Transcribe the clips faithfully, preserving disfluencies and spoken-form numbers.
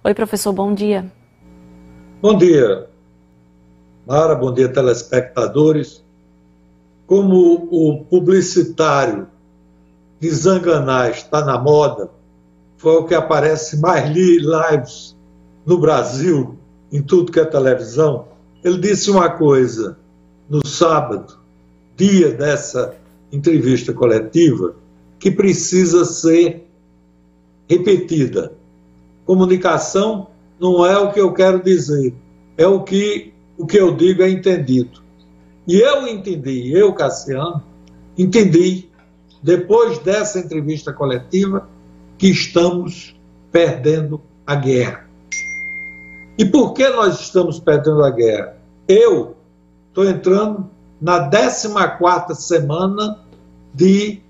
Oi, professor, bom dia. Bom dia, Mara, bom dia, telespectadores. Como o publicitário de Zanganá está na moda, foi o que aparece mais lives no Brasil, em tudo que é televisão, ele disse uma coisa no sábado, dia dessa entrevista coletiva, que precisa ser repetida. Comunicação não é o que eu quero dizer, é o que, o que eu digo é entendido. E eu entendi, eu, Cassiano, entendi, depois dessa entrevista coletiva, que estamos perdendo a guerra. E por que nós estamos perdendo a guerra? Eu estou entrando na décima quarta semana de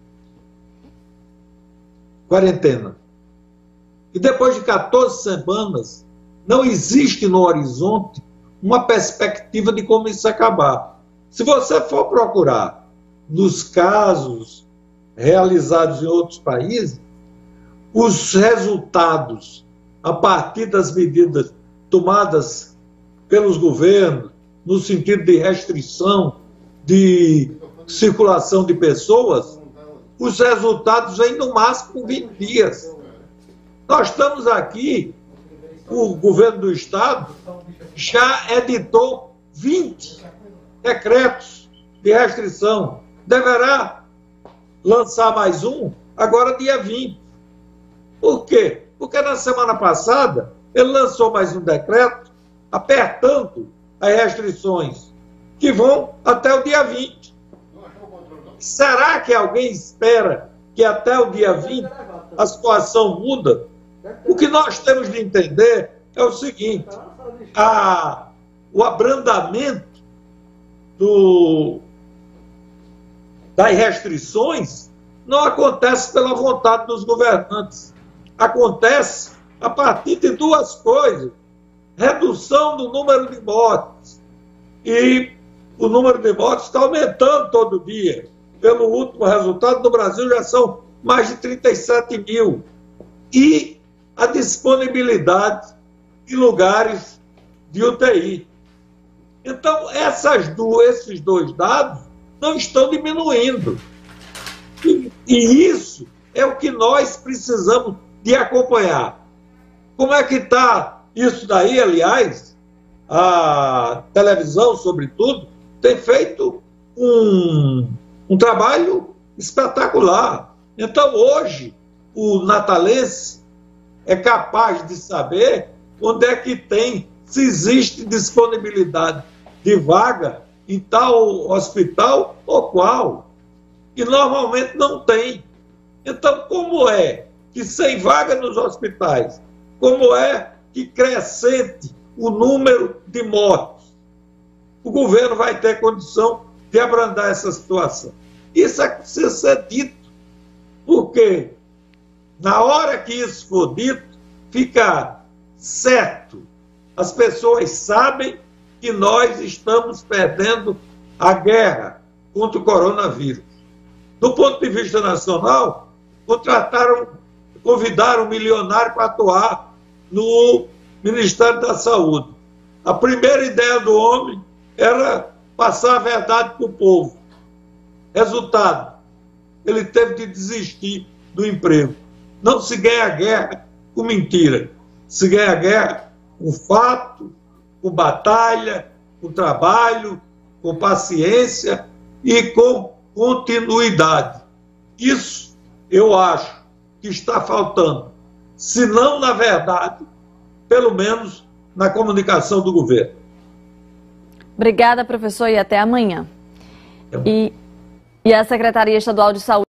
quarentena. E depois de quatorze semanas, não existe no horizonte uma perspectiva de como isso acabar. Se você for procurar nos casos realizados em outros países, os resultados a partir das medidas tomadas pelos governos, no sentido de restrição de circulação de pessoas, os resultados vêm no máximo vinte dias. Nós estamos aqui, o governo do Estado já editou vinte decretos de restrição. Deverá lançar mais um agora dia vinte. Por quê? Porque na semana passada ele lançou mais um decreto apertando as restrições que vão até o dia vinte. Será que alguém espera que até o dia vinte a situação muda? O que nós temos de entender é o seguinte: a, o abrandamento do, das restrições não acontece pela vontade dos governantes. Acontece a partir de duas coisas: redução do número de mortes. E o número de mortes está aumentando todo dia. Pelo último resultado, no Brasil já são mais de trinta e sete mil. E a disponibilidade de lugares de U T I. Então, essas duas, esses dois dados não estão diminuindo. E, e isso é o que nós precisamos de acompanhar. Como é que está isso daí? Aliás, a televisão, sobretudo, tem feito um, um trabalho espetacular. Então, hoje, o natalense é capaz de saber onde é que tem, se existe disponibilidade de vaga em tal hospital ou qual. E normalmente não tem. Então, como é que sem vaga nos hospitais, como é que crescente o número de mortes, o governo vai ter condição de abrandar essa situação? Isso é que precisa ser dito, porque na hora que isso for dito, fica certo. As pessoas sabem que nós estamos perdendo a guerra contra o coronavírus. Do ponto de vista nacional, contrataram, convidaram um milionário para atuar no Ministério da Saúde. A primeira ideia do homem era passar a verdade para o povo. Resultado, ele teve de desistir do emprego. Não se ganha a guerra com mentira. Se ganha a guerra com fato, com batalha, com trabalho, com paciência e com continuidade. Isso eu acho que está faltando. Se não, na verdade, pelo menos na comunicação do governo. Obrigada, professor, e até amanhã. E, e a Secretaria Estadual de Saúde